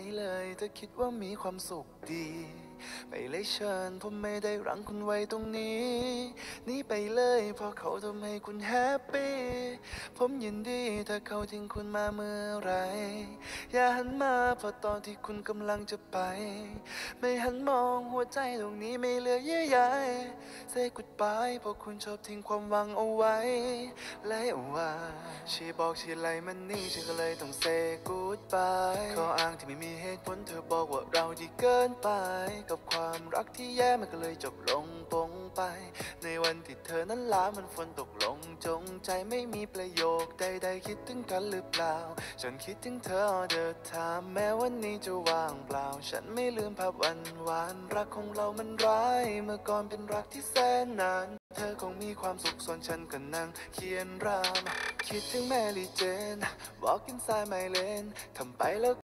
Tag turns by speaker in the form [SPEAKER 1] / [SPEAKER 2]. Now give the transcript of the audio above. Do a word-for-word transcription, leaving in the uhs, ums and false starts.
[SPEAKER 1] เลยถ้าคิดว่ามีความสุขดีไปเลยเชิญผมไม่ได้รั้งคุณไว้ตรงนี้หนีไปเลยเพราะเขาทำให้คุณแฮปปี้ผมยินดีถ้าเขาทิ้งคุณมาเมื่อไรอย่าหันมาเพราะตอนที่คุณกำลังจะไปไม่หันมองหัวใจตรงนี้ไม่เหลือเยื่อใย Say goodbye เพราะคุณชอบทิ้งความหวังเอาไว้และว่าชีบอกชีไลมันนี่ฉันก็เลยต้อง Say goodbye ข้ออ้างที่ไม่มีเหตุผลเธอบอกว่าเราดีเกินไปกับความรักที่แย่มันก็เลยจบลงปงไปในวันที่เธอนั้นลามันฝนตกลงจงใจไม่มีประโยคใดๆคิดถึงกันหรือเปล่าฉันคิดถึงเธอ all the time แม้วันนี้จะว่างเปล่าฉันไม่ลืมภาพวันวานรักของเรามันร้ายเมื่อก่อนเป็นรักที่แสนนานเธอคงมีความสุขส่วนฉันก็นั่งเขียนรามคิดถึงแมรี่เจน Walk inside my lane ทำไปแล้ว